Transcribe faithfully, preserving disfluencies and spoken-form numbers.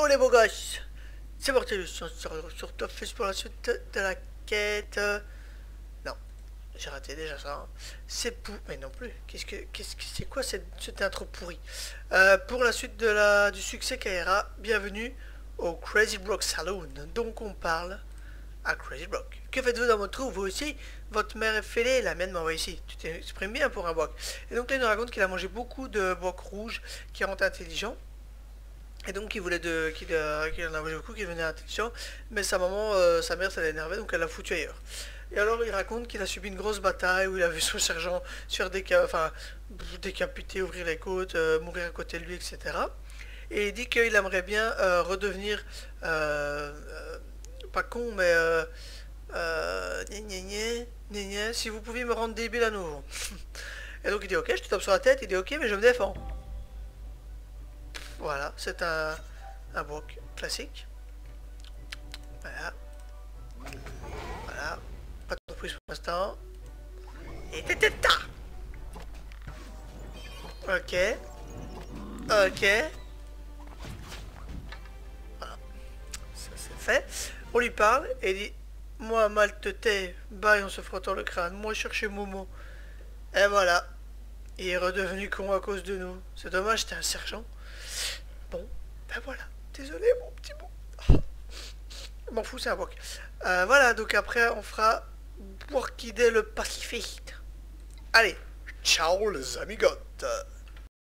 Hello les beaux gosses. C'est parti, je suis sur, sur Top Face pour la suite de la quête. Non, j'ai raté déjà ça. Hein. C'est pour... Mais non plus. Qu'est-ce que... Qu'est-ce que... C'est quoi cette, cette intro pourrie euh, Pour la suite de la... du succès Kaira, bienvenue au Crazy Block Saloon. Donc on parle à Crazy Block. Que faites-vous dans votre trou? Vous aussi? Votre mère est fêlée, la mienne m'envoie ici. Tu t'exprimes bien pour un Block. Et donc là il nous raconte qu'il a mangé beaucoup de Blocs rouges qui rendent intelligent. Et donc il voulait de qu'il qu'il en avait beaucoup, qu'il devenait intelligent, mais sa maman, euh, sa mère, ça l'énervait, donc elle l'a foutu ailleurs. Et alors il raconte qu'il a subi une grosse bataille où il a vu son sergent se faire déca enfin, décapiter, ouvrir les côtes, euh, mourir à côté de lui, et cetera. Et il dit qu'il aimerait bien euh, redevenir euh, euh, pas con, mais euh, euh, gna gna gna, gna gna, si vous pouviez me rendre débile à nouveau. Et donc il dit ok, je te tape sur la tête, il dit ok, mais je me défends. Voilà, c'est un, un bloc classique. Voilà. Voilà. Pas de surprise pour l'instant. Et tététa. Ok. Ok. Voilà. Ça c'est fait. On lui parle et il dit moi mal te tais, bye en se frottant le crâne. Moi chercher Momo. Et voilà. Il est redevenu con à cause de nous. C'est dommage, t'es un sergent. Bon, ben voilà. Désolé mon petit bout. Je m'en fous, c'est un bloc. Euh, voilà, donc après on fera Orchidée le pacifiste. Allez, ciao les amigotes.